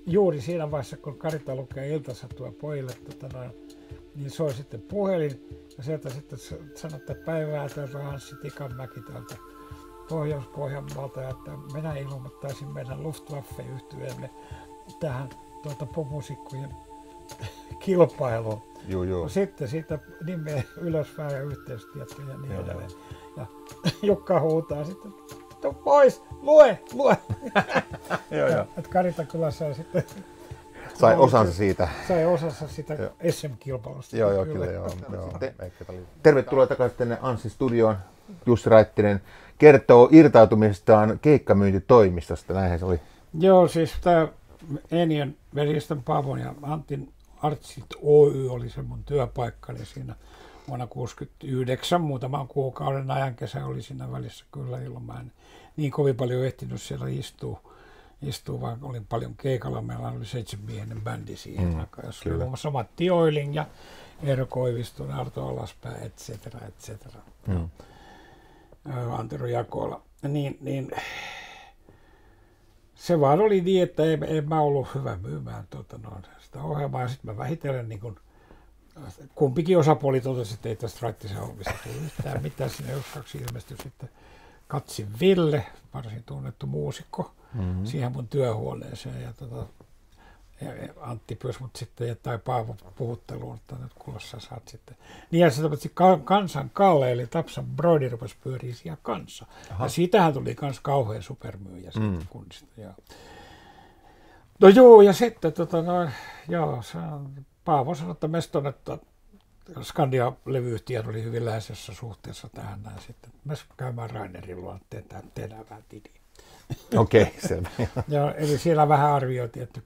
juuri siinä vaiheessa, kun Karita lukee iltasatua pojille, niin soi sitten puhelin ja sieltä sitten sanoi, että päivää täältä Anssi Tikanmäki täältä Pohjois-Pohjanmaalta, että minä ilmoittaisin meidän Luftwaffe-yhtyeelle tähän popmusiikkojen kilpailuun. Joo. Sitten siitä nimeä ylöspäin ja yhteystieto ja niin edelleen. Ja Jukka huutaa sitten, pois, lue! Joo. Että Karita kyllä sai sitten... Sai osansa siitä. Sai osansa sitä SM-kilpailusta. Joo. Tervetuloa takaisin tänne Anssin studioon. Jussi Raittinen kertoo irtautumisestaan keikkamyyntitoimistosta, näinhän se oli. Joo, siis tämä Enien veljesten Paavon ja Antin Artsit Oy oli se mun työpaikkani siinä vuonna 1969. Muutaman kuukauden ajan, kesä oli siinä välissä kyllä, ilman mä en niin kovin paljon ehtinyt siellä istua, vaan olin paljon keikalla. Meillä oli 7-miehinen bändi siihen aikaan, jossa oli muun muassa Matti Oiling ja Eero Koivisto, Arto Alaspää, et cetera. Antero Jakola. Niin, se vaan oli niin, että en mä ollut hyvä myymään sitä ohjelmaa. Ja sitten mä vähitellen, niin kun, kumpikin osapuoli totesi, että ei tästä Raittisen hommista tule yhtään mitään. Siinä jossaksi ilmestyi sitten Katsin Ville, varsin tunnettu muusikko, siihen mun työhuoneeseen. Ja Antti pyysi mut sitten, tai Paavo puhutteluun, että nyt kuulossa saat sitten. Niin ja se tapahti Kansan Kalle, eli Tapsan Brody rupesi pyöriä siellä kanssa. Ja siitähän tuli kans kauhean supermyyjä sitten kunnista. No joo, ja sitten Paavo sanoi, että meston, että Skandia-levyyhtiö oli hyvin läheisessä suhteessa tähän näin sitten. Me käymään Rainerin luo, tehdään vähän tidiä. Okei, selvä. Ja, eli siellä vähän arvioitiin, että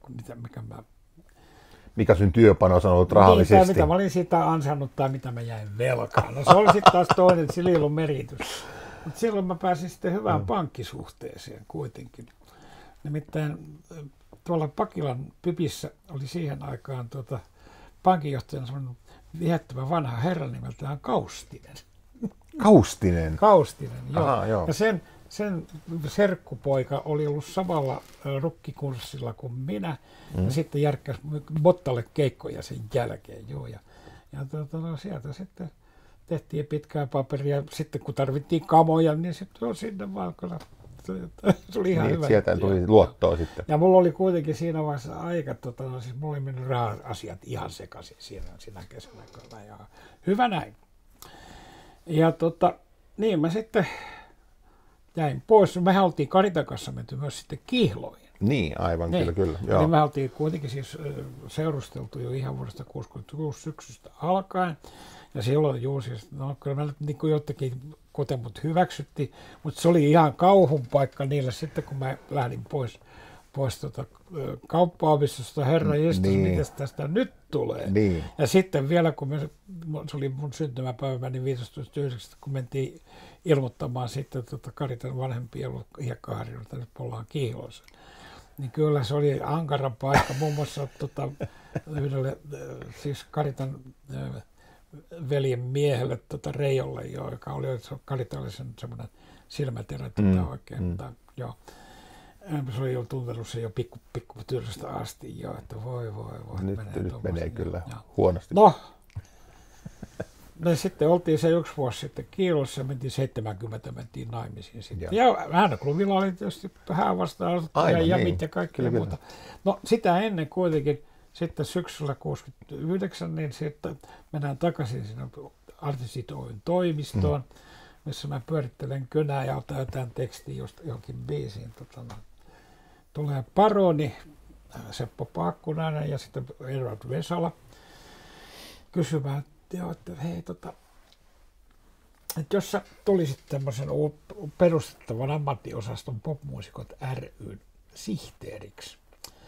mikä sun työpanos on ollut rahallisesti. Niin, mitä mä olin siitä ansainnut tai mitä mä jäin velkaan. No se oli sitten taas toinen, sillä ei ollut merkitys. Mutta silloin mä pääsin sitten hyvään pankkisuhteeseen kuitenkin. Nimittäin tuolla Pakilan Pypissä oli siihen aikaan pankinjohtajana semmoinen viehättävä vanha herra nimeltään Kaustinen. Kaustinen, joo. Aha, joo. Ja sen serkkupoika oli ollut samalla rukkikurssilla kuin minä, ja sitten järkkäsi Bottalle keikkoja sen jälkeen. Joo. Ja sieltä sitten tehtiin pitkää paperia. Sitten kun tarvittiin kamoja, niin sitten on sinne vaan kyllä. Se oli ihan hyvä. Sieltä tuli luottoa sitten. Ja mulla oli kuitenkin siinä vaiheessa aika, siis mulla oli mennyt raha-asiat ihan sekaisin siinä kesänä. Ja hyvä näin. Ja niin mä sitten jäin pois. Mehän oltiin Karitan kanssa menty myös sitten Kihloihin. Niin, aivan, kyllä. Joo. Eli me oltiin kuitenkin siis seurusteltu jo ihan vuodesta 1966 syksystä alkaen. Ja silloin siis, kyllä me niin kuin jotenkin kuten mut hyväksyttiin, mutta se oli ihan kauhun paikka niille sitten, kun mä lähdin pois kauppa-opistosta, herra jestas, mitäs tästä nyt tulee. Niin. Ja sitten vielä, kun se oli mun syntymäpäivä, niin 15.9. kun mentiin ilmoittamaan sitten Karitan vanhempia hiekkaharjoilta, nyt ollaan Kihloissa. Niin kyllä se oli ankara paikka, muun muassa yhdelle, siis Karitan veljen miehelle Reijolle, joka oli Karitalle semmoinen silmäterä oikein. Joo. Se oli jo tuntenut sen jo pikkutyöstä asti jo, että voi. Nyt menee kyllä huonosti. No sitten oltiin se yksi vuosi sitten Kiilossa ja mentiin 70, mentiin naimisiin sitten. Ja Häänäklubilla oli tietysti vähän vastaanottoja ja mitä kaikkea muuta. No sitä ennen kuitenkin sitten syksyllä 1969, niin sitten mennään takaisin sinne Artistit Oyn toimistoon, missä mä pyörittelen kynää ja otan jotain tekstiä johonkin biisiin. Tulee Paroni, Seppo Paakkunainen ja sitten Edward Vesala kysymään, että hei, että jos sä tulisit tämmöisen perustettavan ammattiosaston popmuusikot ry:n sihteeriksi,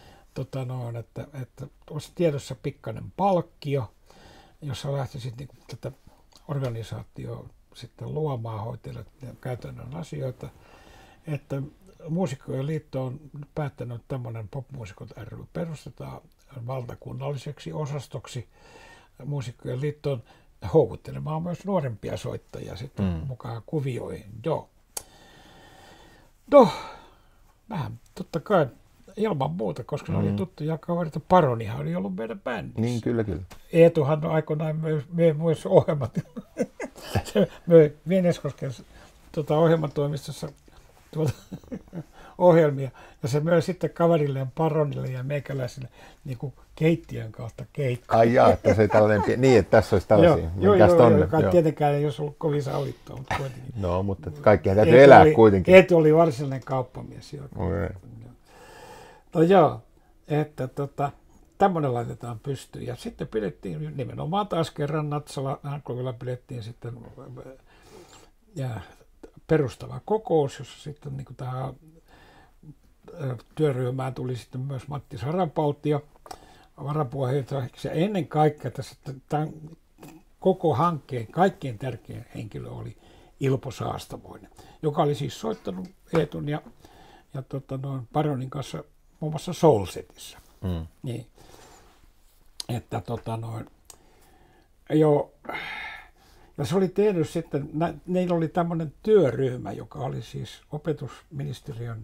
että olisi tiedossa pikkainen palkkio, jossa lähtisit niin tätä organisaatioa sitten luomaan, hoitelet käytännön asioita, että Muusikkojen liitto on päättänyt, että tämmöinen popmuusikot ry perustetaan valtakunnalliseksi osastoksi Muusikkojen liittoon houkuttelemaan myös nuorempia soittajia sitten mukaan kuvioihin. Joo. No, vähän totta kai ilman muuta, koska ne oli tuttuja kavereita. Paronihan oli ollut meidän bändissä. Niin, kyllä. Eetuhan aikoinaan myös ohjelmat. Se möi Vieneskosken ohjelmatoimistossa ohjelmia. Ja se möi sitten kaverilleen Paronille ja meikäläisille niin kuin keittiön kautta keikkaa. Ai jaa, että se ei tällainen, niin että tässä olisi tällaisia. Joo, joka tietenkään ei olisi ollut kovin sallittua, mutta kuitenkin. No, mutta kaikkihan täytyy elää kuitenkin. Eetu oli varsinainen kauppamies. Okay. No joo, että tämmöinen laitetaan pystyyn. Ja sitten pidettiin nimenomaan taas kerran Natsala Hankovilla pidettiin sitten perustava kokous, jossa sitten niin kuin tähän työryhmään tuli sitten myös Matti Sarapaltio varapuheenjohtajaksi. Ja ennen kaikkea tässä tämän koko hankkeen kaikkein tärkein henkilö oli Ilpo Saastamoinen, joka oli siis soittanut Eetun ja Paronin kanssa muun muassa Soulsetissä. Niin. Että ja se oli tehnyt sitten, neillä oli tämmöinen työryhmä, joka oli siis opetusministeriön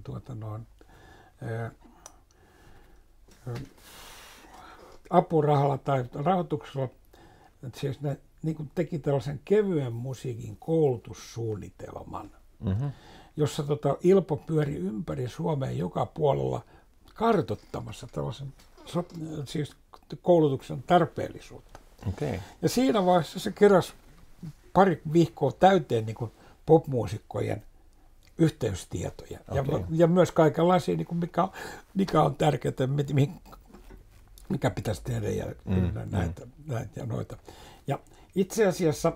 apurahalla tai rahoituksella, että siis ne niin kuin teki tällaisen kevyen musiikin koulutussuunnitelman, jossa Ilpo pyöri ympäri Suomea joka puolella kartoittamassa tällaisen siis koulutuksen tarpeellisuutta. Okay. Ja siinä vaiheessa se keräsi pari viikkoa täyteen niin kuin popmuusikkojen yhteystietoja. Okay. Ja myös kaikenlaisia, niin kuin mikä on tärkeää, mikä pitäisi tehdä ja näitä ja noita. Ja itse asiassa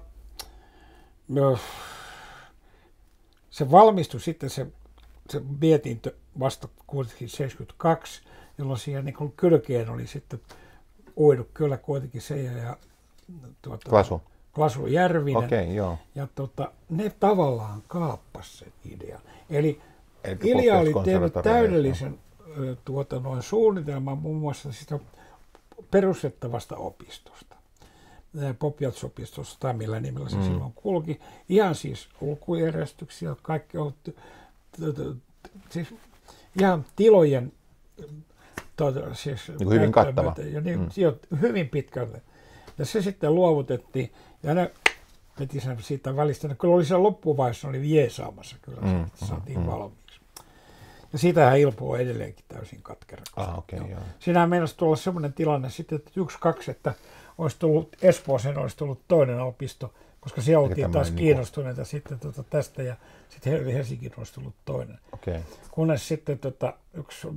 se valmistui sitten se mietintö vasta kuitenkin 72, jolloin siihen niin kylkeen oli sitten uinut kyllä kuitenkin se ja Klasu Järvinen. Okay, joo. Ja ne tavallaan kaappasi sen idean. Eli Ilja oli tehnyt täydellisen suunnitelman muun muassa sitä perustettavasta opistosta. Pop-Jazz-opistosta, tai millä nimellä se silloin kulki. Ihan siis lukujärjestyksiä, kaikki on siis ihan tilojen siis niin hyvin kattava. Ja niin, hyvin pitkälle. Ja se sitten luovutettiin, ja ne veti sen siitä välistä. Kyllä oli se loppuvaiheessa, oli viesaamassa, kyllä saatiin valmiiksi. Ja siitähän Ilpo on edelleenkin täysin katkera. Siinähän meinasi tulla semmoinen tilanne sitten, että 1-2, että olisi tullut Espooseen, olisi tullut toinen opisto, koska siellä oltiin taas kiinnostuneita sitten tästä, ja sitten Helsinkiin olisi tullut toinen. Okay. Kunnes sitten yksi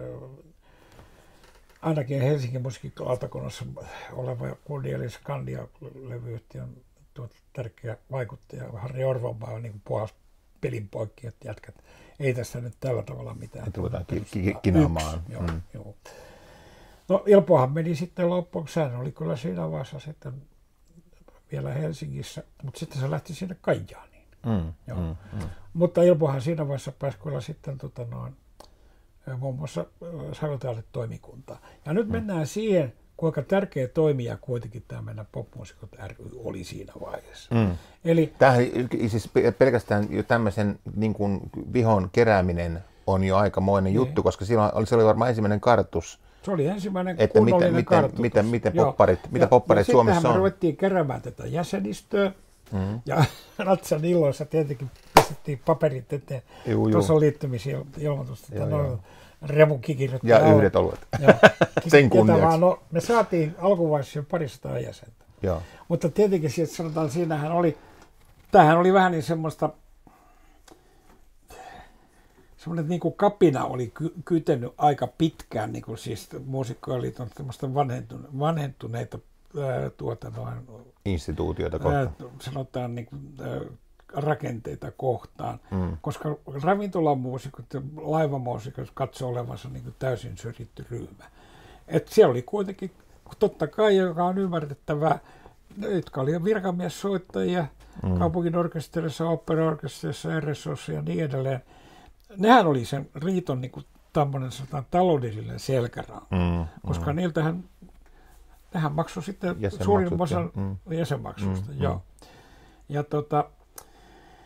ainakin Helsingin musiikkilautakunnassa oleva kunniallinen Skandia-levyyhtiön tärkeä vaikuttaja Harri Orvonmaa niin kuin puhas pelin poikki, että jätkät, ei tässä nyt tällä tavalla mitään. Että ruvetaan kinaamaan. Joo. No Ilpohan meni sitten loppuun, sehän oli kyllä siinä vaiheessa sitten vielä Helsingissä, mutta sitten se lähti sinne Kajaaniin. Mutta Ilpohan siinä vaiheessa pääsi kyllä sitten muun muassa Savotaalle-toimikuntaan. Ja nyt mennään siihen, kuinka tärkeä toimija kuitenkin tämä meidän Popmuusikot ry oli siinä vaiheessa. Eli tämähän siis pelkästään jo tämmöisen niin kuin vihon kerääminen on jo aikamoinen juttu, koska silloin se oli varmaan ensimmäinen kartus. Se oli ensimmäinen kunnollinen kartoitus. Mitä poppareita Suomessa on. Sitten me ruvettiin keräämään tätä jäsenistöä. Ja Natsan illoissa tietenkin pistettiin paperit eteen. Tuossa on liittymisilmoitusta. Revukikirjoittaa. Ja yhdet oluet. Sen kunniaksi. No, me saatiin alkuvaiheessa jo 200 jäsentä. Joo. Mutta tietenkin siis sanotaan, tämähän oli vähän niin semmoinen niin kuin kapina oli kytenyt aika pitkään, niin kuin siis Muusikkojen semmoista vanhentuneita instituutioita kohtaan. Sanotaan niin kuin, rakenteita kohtaan, koska ravintolamuusikot ja laivamuusikot katsoi olevansa niin kuin täysin syrjitty ryhmä. Et siellä oli kuitenkin, totta kai, joka on ymmärrettävää, jotka oli virkamiessoittajia, kaupungin orkesterissa, operaorkesterissa, RSOssa ja niin edelleen. Nehän oli sen riiton niin kuin tämmöinen taloudellinen selkäranka, koska niiltähän nehän maksoi sitten suurin osan jäsenmaksusta. Joo. Ja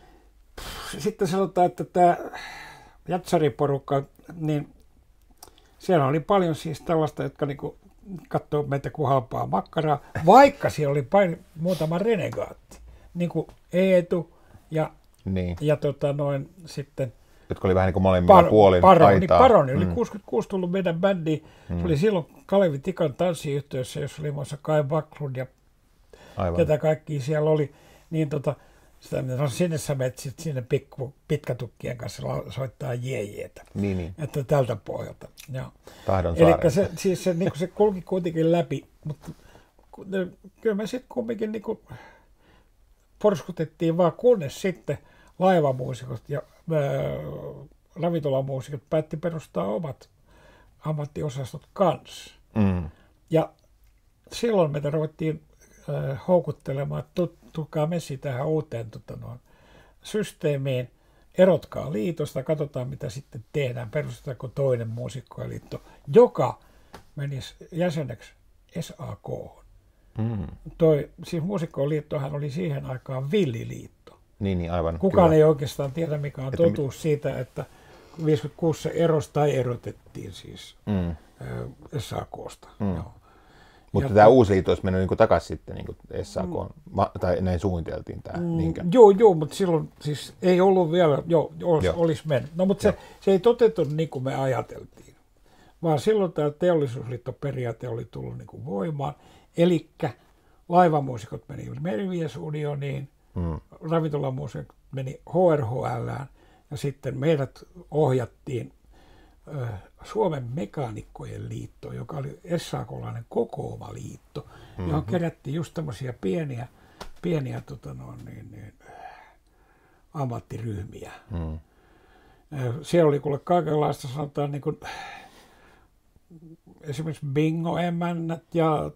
sitten sanotaan, että tämä jatsariporukka, niin siellä oli paljon siis tällaista, jotka niinku katsoo meitä kuin halpaa makkaraa, vaikka siellä oli muutama renegaatti, niin kuin Eetu ja sitten jotka oli vähän niin kuin molemmilla puolin aitaa. Paroni oli 66 tullut meidän bändiin. Se oli silloin Kalevi Tikan tanssiyhtiössä, jossa oli muassa Kai Backlund ja ketä kaikki siellä oli. Niin sinne sä menet sinne pitkätukkien kanssa soittaa jeejeetä. Niin. Että tältä pohjalta. Tahdon eli se kulki kuitenkin läpi, mutta kyllä me sitten kumminkin niin porskutettiin vaan, kunnes sitten laivamuusikot ja ravintolamuusikot päätti perustaa omat ammattiosastot kanssa. Ja silloin meitä ruvettiin houkuttelemaan, että tulkaa messi tähän uuteen systeemiin, erotkaa liitosta, katsotaan mitä sitten tehdään, perustetaanko toinen muusikkojen joka menisi jäseneksi SAK. Siis muusikkojen liittohan oli siihen aikaan villiliitto. Niin, aivan. Kukaan ei oikeastaan tiedä, mikä on totuus siitä, että 56 se erotettiin siis SAK:sta. Mutta tämä uusi liitto olisi mennyt niin takaisin sitten niin SAK, tai näin suunniteltiin tämä. Joo, mutta silloin siis ei ollut vielä, olisi mennyt. No, mutta se ei toteutunut niin kuin me ajateltiin, vaan silloin tämä teollisuusliittoperiaate oli tullut niin kuin voimaan. Elikkä laivamuusikot meni Merimies-unioniin, ravintolamuusikot meni HRHL:ään ja sitten meidät ohjattiin Suomen mekaanikkojen liitto, joka oli SAK-lainen kokooma liitto, johon kerättiin just tämmöisiä pieniä ammattiryhmiä. Siellä oli kuule kaikenlaista, sanotaan niin kuin, esimerkiksi bingo-emännät ja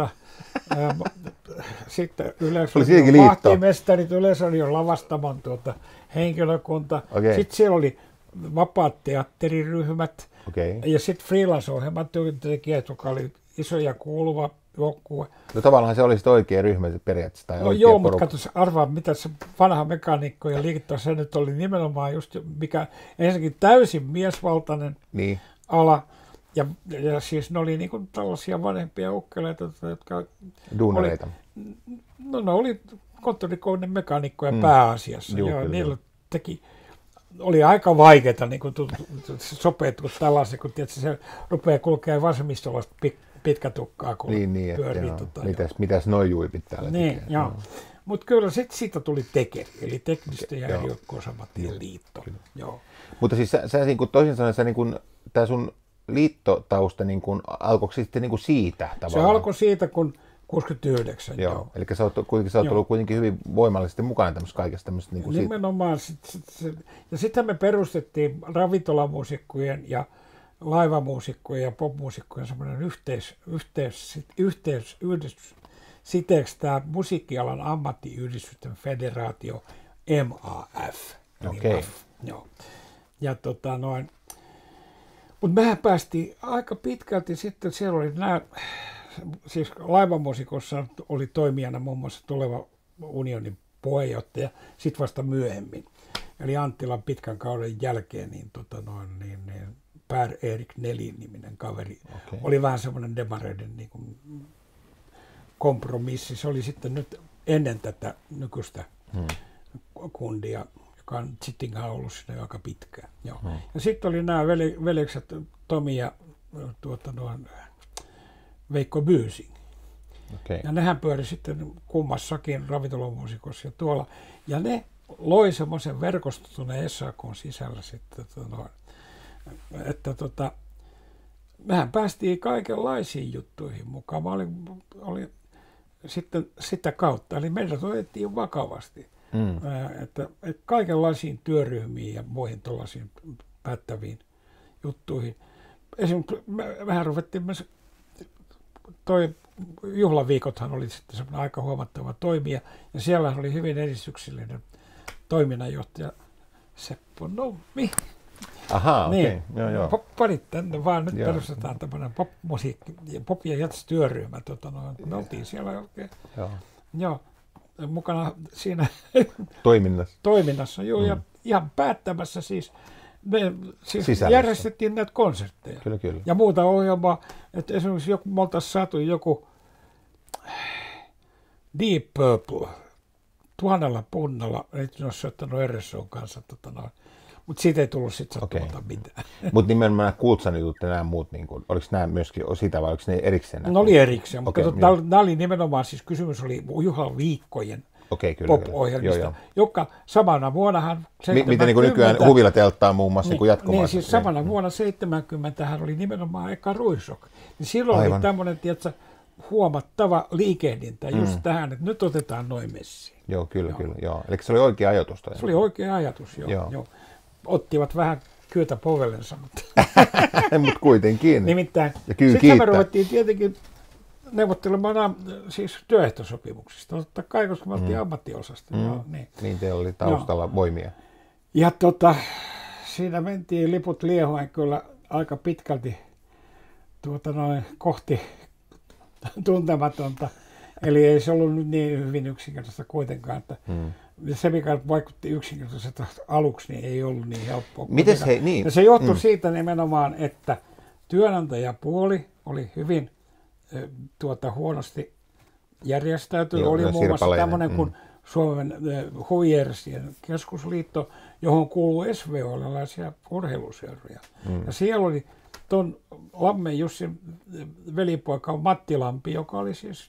sitten Yleisradion vahtimestarit, Yleisradion lavastamon henkilökunta. Okay. Sitten siellä oli vapaat teatteriryhmät ja sitten freelance-ohjelman työntekijät, joka oli iso ja kuuluva joukkue. No tavallaan se oli sitten oikea ryhmä periaatteessa. Tai joo, mutta katso, arvaa mitä se vanha mekaanikko ja liitto, se nyt oli nimenomaan just, mikä ensinnäkin täysin miesvaltainen ala. Ja siis ne oli niinku tällaisia vanhempia ukkeleita, jotka duunareita. Ne oli konttorikoinen mekaanikkoja pääasiassa. Niillä oli aika vaikeaa niin sopeutua tällaisen, kun tietysti se rupeaa kulkemaan vasemmistolaista pitkätukkaa, kun pyörii. Mitäs noi juipit täällä tekee? Mutta kyllä sitten siitä tuli tekeri, eli teknisten ja erikoisammattien liitto. Mutta siis sä niin toisin sanoen, tämä sun liittotausta niin alkoiko sitten niin siitä tavallaan? Se alkoi siitä, kun 69. Eli sä oot ollut kuitenkin hyvin voimallisesti mukana tämmöisessä kaikessa tämmöisessä. Niin nimenomaan. Ja sitten me perustettiin ravintolamuusikkojen ja laivamuusikkojen ja popmuusikkojen semmoinen yhdistys siteeksi tämä musiikkialan ammattiyhdistysten federaatio MAF. Ja mutta mehän päästiin aika pitkälti sitten, siellä oli siis laivamuusikossa oli toimijana muun muassa tuleva unionin puheenjohtaja, sitten vasta myöhemmin. Eli Anttilan pitkän kauden jälkeen niin Per-Erik Nelin-niminen kaveri oli vähän semmoinen demareiden niin kuin kompromissi. Se oli sitten nyt ennen tätä nykyistä kundia, joka on sittenkaan ollut siinä aika pitkään. Ja sitten oli nämä veljekset Tomi ja Veikko Byysing. Ja nehän pyöri sitten kummassakin ravintolamuusikossa ja tuolla. Ja ne loi semmoisen verkoston tuonne SAK:n sisällä sitten, että mehän päästiin kaikenlaisiin juttuihin mukaan. Mä olin sitten sitä kautta, eli meidät otettiin vakavasti. Että kaikenlaisiin työryhmiin ja muihin tuollaisiin päättäviin juttuihin. Esimerkiksi mehän ruvettiin myös, toi juhlaviikothan oli sitten semmoinen aika huomattava toimija, ja siellä oli hyvin edistyksellinen toiminnanjohtaja Seppo Nummi. Ahaa, okei. Niin, popparit tänne vaan, nyt perustetaan tämmöinen pop- ja jazz-työryhmä. Me oltiin siellä oikein. Mukana siinä toiminnassa, ja ihan päättämässä siis me siis Sisällössä. järjestettiin näitä konsertteja. Kyllä, kyllä. Ja muuta ohjelmaa, että esimerkiksi me oltaisiin saatu joku Deep Purple 1000 punnalla, nyt ne olisi soittanut RSOn kanssa, mutta siitä ei tullut sitten sattumalta mitään. Mutta nimenomaan nämä Kultsan jutut ja nämä muut, niin kuin, oliko nämä myöskin sitä vai oliko ne erikseen? Ne oli erikseen, mutta Okei, nämä oli nimenomaan, siis kysymys oli juhlaviikkojen pop-ohjelmista, joka samana vuonnahan... Miten niin nykyään Huvila telttaa muun muassa niin jatkumaan? Niin, siis samana vuonna 70 hän oli nimenomaan eka Ruisrock. Niin silloin oli tämmöinen, tiedätkö, huomattava liikehdintä just tähän, että nyt otetaan noin messiin. Joo, kyllä. Joo. Eli se oli oikea ajatus. Se oli oikea ajatus, joo. Ottivat vähän kyytä povellensa, mutta... Mutta kuitenkin. Nimittäin, sitten me ruvettiin tietenkin neuvottelemaan siis työehtosopimuksista. Totta kai, koska me oltiin ammattiosasta. Niin teillä oli taustalla voimia. Ja siinä mentiin liput liehoen kyllä aika pitkälti kohti tuntematonta. Eli ei se ollut nyt niin hyvin yksinkertaista kuitenkaan, että se, mikä vaikutti yksinkertaisesti aluksi, niin ei ollut niin helppoa. Niin? Ja se johtui siitä nimenomaan, että työnantajapuoli oli hyvin huonosti järjestäytynyt. Oli muun muassa tämmöinen kuin Suomen huvijärjestöjen keskusliitto, johon kuuluu SVO-laisia urheiluseuroja. Ja siellä oli tuon Lammen Jussin velipoika Matti Lampi, joka oli siis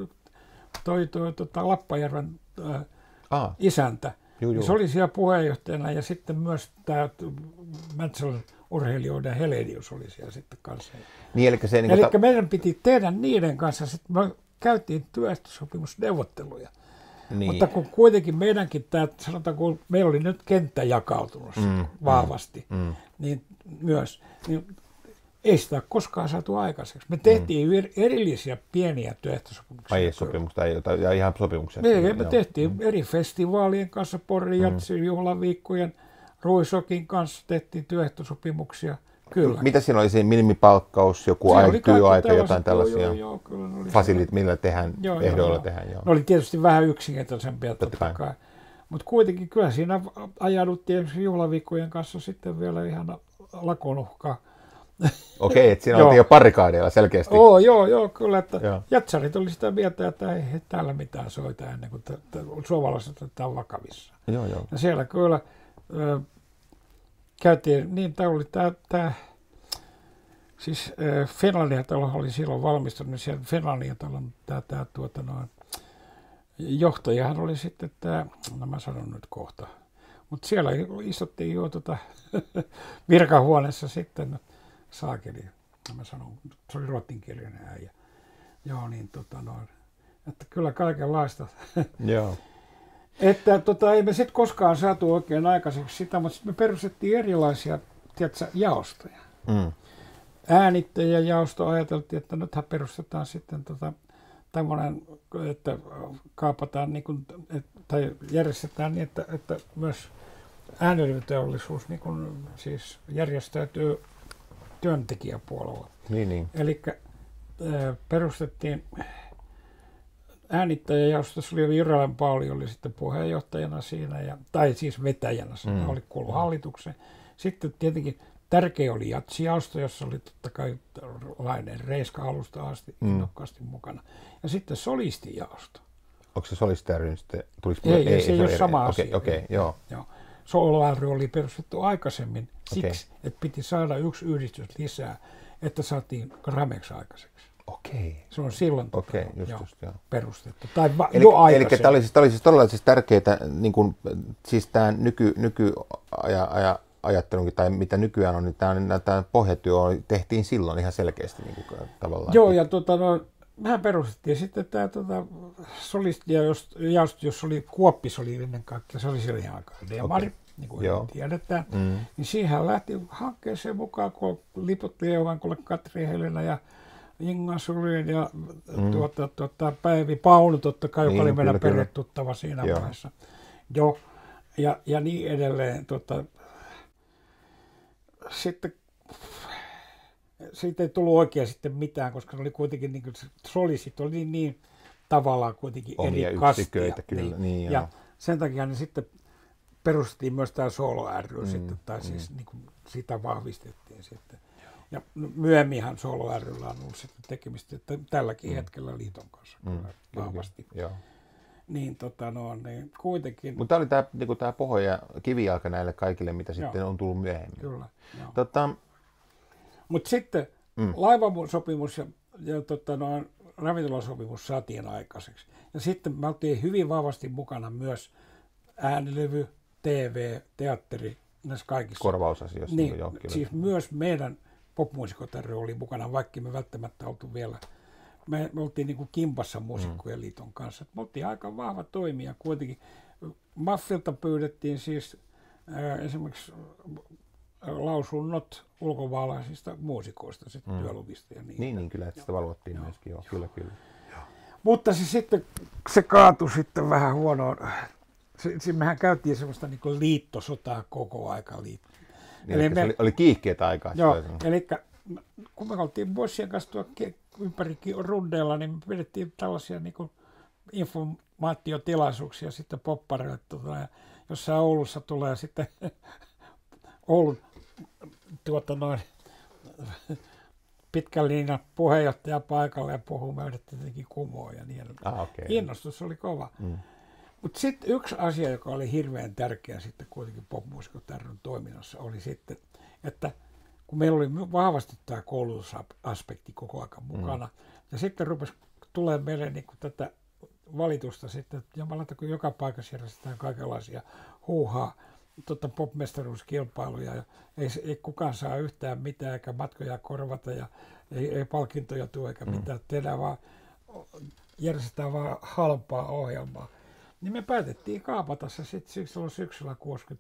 Lappajärven isäntä. Se oli siellä puheenjohtajana ja sitten myös tämä Mäntsälän urheilijoiden Helenius oli siellä sitten kanssa. Niin, eli meidän piti tehdä niiden kanssa, sitten me käytiin työehtosopimusneuvotteluja. Niin. Mutta kun kuitenkin meidänkin tämä, sanotaan kun meillä oli nyt kenttä jakautunut vahvasti, niin myös, niin ei sitä koskaan saatu aikaiseksi. Me tehtiin erillisiä pieniä työehtosopimuksia. Aiesopimuksia ja ihan sopimuksia. Me tehtiin eri festivaalien kanssa, Porin Jatsin juhlaviikkojen, Ruisokin kanssa tehtiin työehtosopimuksia. Kyllä. Mitä siinä oli siinä minimipalkkaus, joku työaika, jotain tällaisia fasilit, millä tehdään, ehdoilla tehdään? Joo. Ne oli tietysti vähän yksinkertaisempia totta kai. Mutta kuitenkin kyllä siinä ajauduttiin juhlaviikkojen kanssa sitten vielä ihan lakonuhkaa. Okei, että siinä oltiin jo barrikaadeilla selkeästi. Joo, kyllä. Että jatsarit oli sitä mieltä, että ei täällä mitään soita ennen kuin suomalaiset otetaan vakavissa. Joo. Ja siellä kyllä käytiin, niin tämä oli tämä siis Finlandia-talo oli silloin valmistunut, niin siellä Finlandia-talon johtajahan oli sitten tämä, mä sanon nyt kohta, mutta siellä istuttiin jo virkahuoneessa sitten, saakeli, mä sanon, se oli ruotsinkielinen äijä. Joo, niin että kyllä kaikenlaista. Joo. Että ei me sitten koskaan saatu oikein aikaiseksi sitä, mutta sitten me perustettiin erilaisia, tiedätkö, jaostoja. Äänittäjäjaosto ajateltiin, että nythän perustetaan sitten tämmöinen, että kaapataan niin kuin, tai järjestetään niin, että myös äänileviteollisuus niin kuin, siis järjestäytyy työntekijäpuolella. Niin. Eli perustettiin äänittäjäjaostossa oli Jyrälän Pauli oli sitten puheenjohtajana siinä, tai siis vetäjänä, se oli kuullut hallitukseen. Sitten tietenkin tärkeä oli jatsijaosto, jossa oli totta kai Lainen Reiska alusta asti innokkaasti mukana. Ja sitten solistijaosto. Onko se solisti ry sitten? Ei, se ei ole sama asia. Okei, joo. Solo ry oli perustettu aikaisemmin siksi, että piti saada yksi yhdistys lisää, että saatiin Gramex aikaiseksi. Okei. Se on silloin perustettu. Tai jo aikaisemmin. Eli tämä oli siis todella siis tärkeää, niin kuin, siis tämä nykyajattelunkin, tai mitä nykyään on, niin tämä pohjatyö tehtiin silloin ihan selkeästi niin kuin, tavallaan. Joo, ja mehän perustettiin sitten tämä solistia, jos oli Kuoppis oli ennen kaikkea, se oli silloin ihan aikaa demari, niin kuin tiedetään. Niin siihen lähti hankkeeseen mukaan, kun liput Lievankolle, Katri Helena ja Inga Sulin ja Päivi Paunu, totta kai, joka oli meidän perhetuttava siinä vaiheessa. Joo, ja niin edelleen. Sitten siitä ei tullut oikein sitten mitään, koska se oli kuitenkin, niin kuin, solisit oli niin tavallaan kuitenkin omia eri kastia. Kyllä. Niin, ja sen takia ne sitten perustettiin myös tämä Solo ry sitten, tai siis niin kuin sitä vahvistettiin sitten. Ja myöhemminhan Solo ryllä on ollut sitten tekemistä, että tälläkin hetkellä liiton kanssa vahvasti. Joo. Niin, niin kuitenkin. Mutta tämä oli tämä niinku pohja ja kivijalka näille kaikille, mitä sitten on tullut myöhemmin. Kyllä. Mutta sitten laivasopimus ja ravintolasopimus saatiin aikaiseksi. Ja sitten me oltiin hyvin vahvasti mukana myös äänilevy, TV, teatteri, näissä kaikissa. Korvausasioissa. Niin, siis myös meidän popmuusikot ry oli mukana, vaikka me välttämättä oltu vielä. Me oltiin niin kuin kimpassa Muusikkojen liiton kanssa. Me oltiin aika vahva toimija kuitenkin. Maffilta pyydettiin siis esimerkiksi lausunnot ulkomaalaisista muusikoista, sitten työluvista ja niitä. Niin, kyllä, että sitä valvottiin myöskin. Joo. Kyllä. Mutta se kaatui sitten vähän huonoon. Mehän käytiin semmoista niin kuin liittosotaa koko aika. Niin, eli se oli kiihkeätä aikaa. Joo, eli kun me oltiin Bossien kanssa ympäri rundeilla, niin me pidettiin tällaisia niin kuin informaatiotilaisuuksia sitten poppareille. Jossain Oulussa tulee sitten Oulun pitkän linjan puheenjohtaja paikalle ja puhuu meidät tietenkin kumoon ja niin edelleen. Okay. Kiinnostus oli kova. Mutta sitten yksi asia, joka oli hirveän tärkeä sitten kuitenkin popmuusikot ryn toiminnassa, oli sitten, että kun meillä oli vahvasti tämä koulutusaspekti koko ajan mukana, ja sitten rupesi tulemaan meille niin kuin tätä valitusta sitten, jumalauta, kun joka paikassa järjestetään kaikenlaisia huuhaa, popmestaruuskilpailuja, ja ei kukaan saa yhtään mitään, eikä matkoja korvata, ja ei palkintoja tule, eikä mitään, tehdään vaan, järjestetään vaan halpaa ohjelmaa. Niin me päätettiin kaapata se sitten silloin syksyllä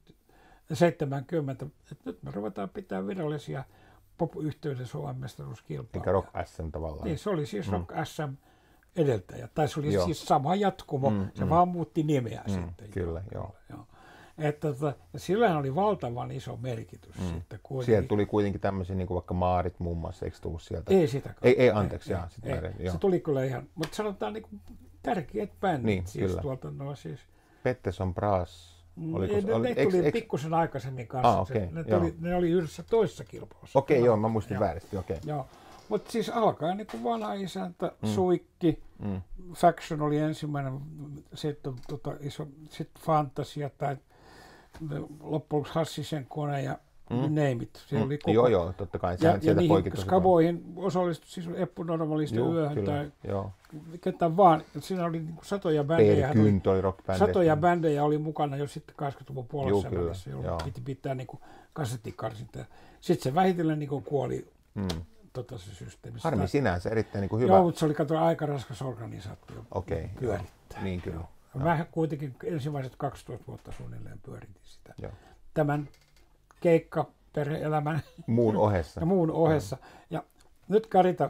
70, että nyt me ruvetaan pitää virallisia pop-yhteyden Suomen mestaruuskilpailuja. Eikä Rock SM tavallaan. Niin, se oli siis Rock SM edeltäjä, tai se oli siis sama jatkumo, se vaan muutti nimeä sitten. Kyllä, joo. Että sillähän oli valtavan iso merkitys sitten kuitenkin. Sieltä tuli kuitenkin tämmöisiä, niin kuin vaikka Maarit muun muassa, eikö tullut sieltä? Ei sitäkään. Ei, anteeksi, se tuli kyllä ihan, mutta sanotaan niin kuin tärkeät bändit. Niin, siis kyllä. Tuolta, siis. Pettersson Brass. Ne tuli pikkusen aikaisemmin kanssa. Okay, ne oli yhdessä toisessa kilpailussa. Okei, joo, mä muistin väärästi. Okay. Joo. Mutta siis alkaen niin kuin vanha isäntä, Suikki, Faction oli ensimmäinen, sitten sitten Fantasia tai loppujen lopuksi Hassisen kone ja name it. Oli koko... Joo, totta kai. Ja niihin skaboihin osallistui siis Eppu Normalisti yöhön tai ketä vaan. Siinä oli niin kuin satoja bändejä. Satoja bändejä oli mukana jo sitten 80-luvun puolessa välissä, jolloin piti pitää niin kuin kasettikarsinta. Sitten se vähitellen niin kuin kuoli se systeemi. Harmi sinänsä, erittäin niin kuin hyvä. Joo, mutta se oli aika raskas organisaatio pyörittää. Niin kyllä. Mä kuitenkin ensimmäiset 12 vuotta suunnilleen pyöritin sitä. Joo. Tämän keikka, perhe-elämän muun ohessa. Ja muun ohessa. Ja nyt Karita,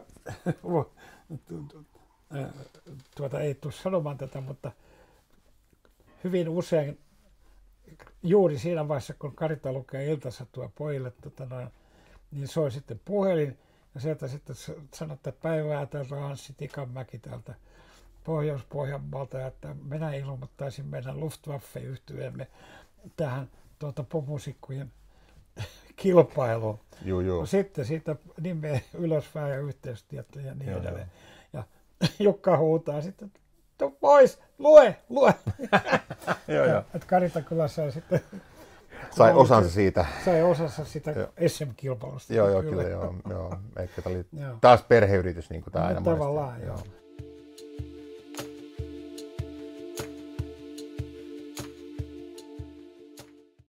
ei tule sanomaan tätä, mutta hyvin usein juuri siinä vaiheessa, kun Karita lukee iltasatua pojille, niin soi sitten puhelin ja sieltä sitten sanotaan, että päivää täältä Anssi Tikanmäki täältä Pohjois-Pohjanmaalta, että minä ilmoittaisin meidän Luftwaffe-yhtyeemme tähän popmuusikkojen kilpailuun. Joo. Sitten siitä nimeä ylöspäin ja yhteystietoja ja niin edelleen. Ja Jukka huutaa sitten, pois, lue! Joo. Että Karita kyllä sai sitten... Sai osansa siitä. Sai osansa sitä SM-kilpailusta. Joo, kyllä. Ehkä tämä oli taas perheyritys, niin kuin tämä aina tavallaan, joo.